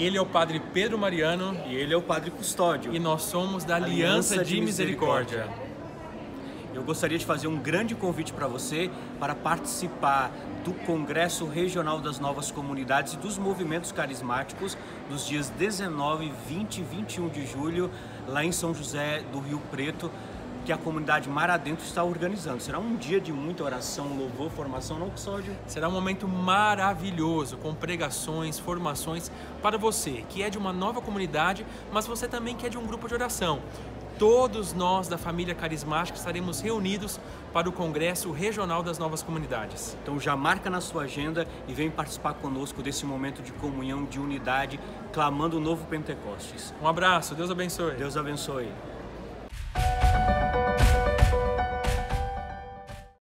Ele é o Padre Pedro Mariano E ele é o Padre Custódio. e nós somos da Aliança de Misericórdia. Eu gostaria de fazer um grande convite para você para participar do Congresso Regional das Novas Comunidades e dos Movimentos Carismáticos dos dias 19, 20 e 21 de julho, lá em São José do Rio Preto, que a comunidade Mar Adentro está organizando. Será um dia de muita oração, louvor, formação, não, Custódio? Será um momento maravilhoso, com pregações, formações para você que é de uma nova comunidade, mas você também que é de um grupo de oração. Todos nós da família carismática estaremos reunidos para o Congresso Regional das Novas Comunidades. Então já marca na sua agenda e vem participar conosco desse momento de comunhão, de unidade, clamando o novo Pentecostes. Um abraço, Deus abençoe. Deus abençoe.